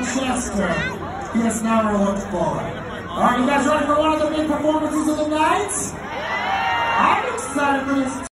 Manchester. He has never looked for. Alright, you guys ready for one of the big performances of the night? I'm excited for this.